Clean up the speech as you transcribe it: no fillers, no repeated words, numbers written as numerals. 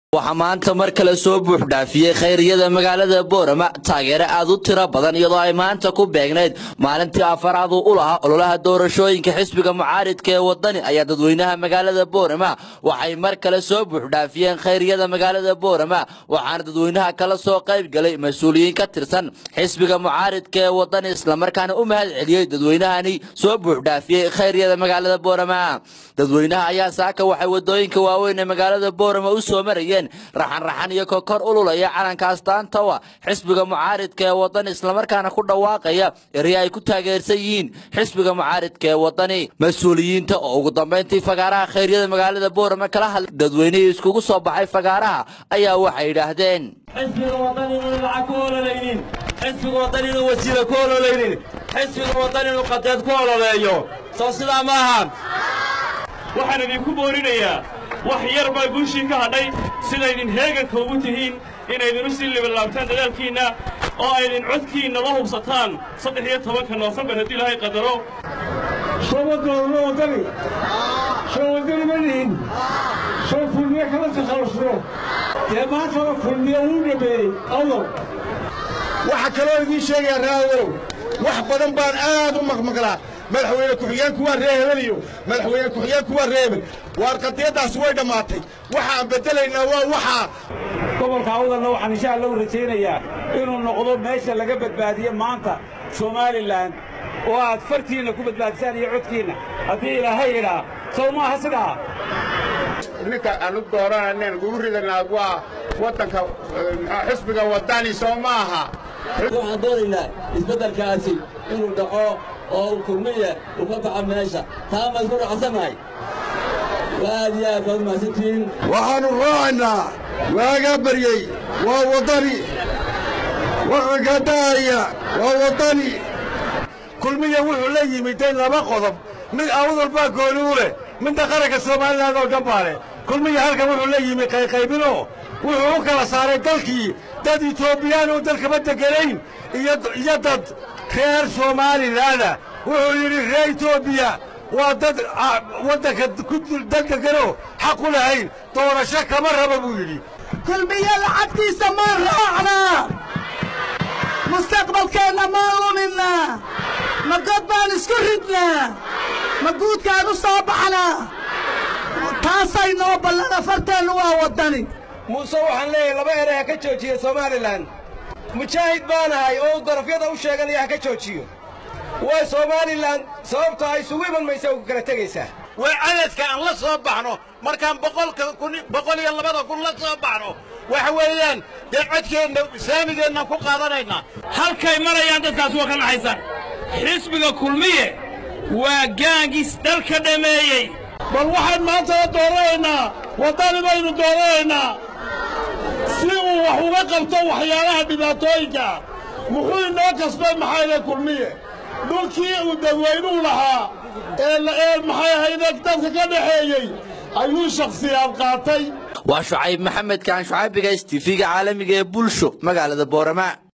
waxaa maanta mar kale soo buux dhaafiyay khayriyada magaalada Boorama taageero aad u tiro badan iyadoo ay maanta ku beegneed maalintii afaraad u lahaa ololaha doorashooyinka xisbiga mucaaridka ee wadani ayaa dadweynaha magaalada Boorama waxay mar kale soo buux dhaafiyeen khayriyada magaalada Boorama waxaana dadweynaha kala soo qayb galay mas'uuliyiin ka tirsan xisbiga mucaaridka ee wadani isla markaana u mahad celiyay dadweynahani soo buux dhaafiyay khayriyada magaalada Boorama dadweynaha ayaa saaka waxay wadooyinka waaweyn ee magaalada Boorama u soo marayeen raxan iyo kokor ululaya calanka astaanta waa xisbiga mucaaridka ee wadani isla markaana ku dhawaaqaya eray ay ku taageersan yihiin xisbiga mucaaridka ee wadani mas'uuliyiinta oo ugu dambeyntii fagaaraha khayriyada magaalada Boorama kala hadlay dadweynaha iskugu soo baxay fagaaraha ayaa waxay yiraahdeen xisbiga wadani inuu lacag ku ololaynin xisbiga wadani inuu wasiilo ku ololaynin xisbiga wadani inuu qadeed ku ololeeyo soo sidaa maaha waxaan idinku boorinayaa wax yar baa guushii ka hadhay sidaydin heeganka ugu tihiin inaydin u sii libanlaabtaan dadaalkiinna oo aydin codkiinna la hubsataan 13 Noofembar haddii ilaahay qadaro شوفوا ودني شوفوا ودني منين شوفوا اللي كمان تخلصوا يا ما شوفوا اللي يقولوا بي الله waxa kale oo idin sheegay raado wax badan baan aad u maqmaqlaa madaxweyne ku-xigeenku waa reebanayo madaxweyne ku-xigeenku waa reeban warqadeedaas way dhamaatay waxa aan bedelaynaa waa waxa gobolka awdalna waxaan insha Allah u rajaynayaa inuu noqdo meesha laga badbaadiyo maanta Somaliland oo aad fartiina ku badbaadisaan iyo codkiina haddii ilaahay yidhaa soo maaha sidaa ninka aanu dooranayna ugu ridanaa waa wadanka xisbiga wadani soo maaha waxaan doonaynaa isbeddelkaasi inuu dhaco oo kulmiye u ka baxa meesha taa ma isku raacsanahay aad iyo aad baad mahadsantihiin waxaanu raacaynaa waaga baryey waa wadani waxa ka daaya waa wadani kulmiye wuxuu la yimid laba qodob mid awdal baa gooni u leh midda qaranka Soomaaliland oo dhan baa leh kulmiye halkan wuxuu la yimid qaybino wuxuu u kala saaray dalkii dad Itoobiyaan oo dalka badagalayn iyo dad reer Soomaaliland wuxuu yiri reer Itoobiya waa dad wadanka ku dalkagalo xaq u lahayn doorasho kama rabo buu yiri kulmiye lacagtiisa ma raacna mustaqbalkeena ma lumina ma godbaan isku ridna ma guudkaan u soo baxna taasay noo ballana farteenu waa wadani muuse waxaan leeyahay laba eray ka joojiyo Somaliland mujaahid baanahay oo darafyada u sheeganaya ka joojiyo waa Somaliland sababta ay isugu iman mayso ku kala tagaysaa way caladka aan la soo baxno markaan 100 kun la soo baxno waxa weeyaan codkeena islaamigeena ku qaadanayna halkay marayaan dadkaas waa ka naxaysan xisbiga kulmiye waa gaangis dalka dhameeyay bal waxaan maanta dooraynaa wadani baynu dooraynaa si uu wax uga qabto waxyaalaha dhibaatooyinka muxuu inoo kasbay maxay kulmiye dhulkii uu dadweynuhu lahaa ee maxay ahayd dadka ka dhaxeeyay ayuu shakhsiyaad qaatay waa Shucayb Maxamed kaan Shucaybiga TV-ga caalamiga ee bulsho magaalada Boorama